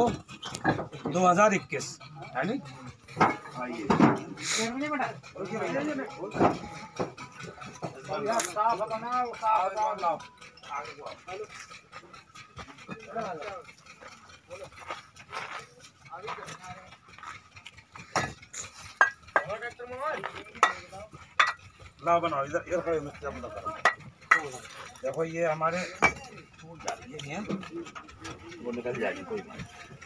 2021 है नी। ला बनाओ इधर इधर खड़े देखो ये हमारे ये हैं वो निकल जाएगी कोई बात।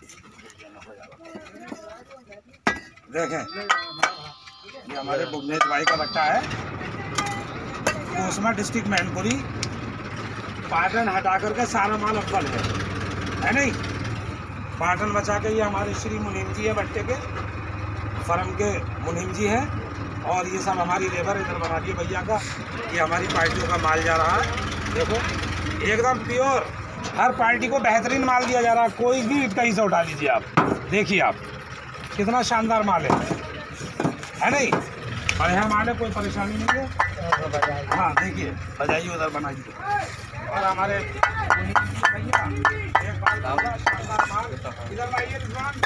देखें ये हमारे बुगनेश भाई का बट्टा है, कोसमा डिस्ट्रिक्ट मैनपुरी, पाटन हटा करके सारा माल अव्वल है नहीं। पाटन बचा के ये हमारे श्री मुनीम जी है, बट्टे के फर्म के मुनीम जी है। और ये सब हमारी लेबर इधर बना दिए भैया का। ये हमारी पार्टियों का माल जा रहा है, देखो एकदम प्योर, हर पार्टी को बेहतरीन माल दिया जा रहा है। कोई भी कहीं से उठा लीजिए आप, देखिए आप कितना शानदार माल है नहीं। बढ़िया माल है, कोई परेशानी नहीं है। हाँ देखिए बजाइए उधर बनाइए। और हमारे भैया एक बात शानदार माल इधर लाइए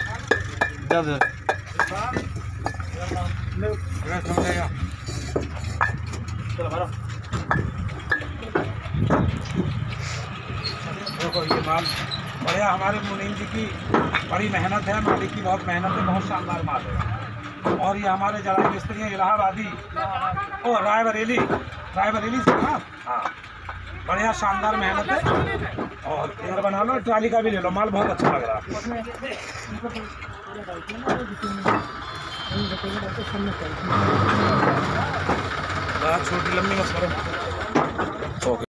देखो ये माल बढ़िया, हमारे मुनीम जी की बड़ी मेहनत है, मालिक की बहुत मेहनत है, बहुत शानदार माल है। और ये हमारे जलाई मिस्त्री हैं इलाहाबादी और रायबरेली से ना। हाँ बढ़िया शानदार मेहनत है। और इधर बना लो, ट्राली का भी ले लो, माल बहुत अच्छा लग रहा है। छोटी लंबी मत करो।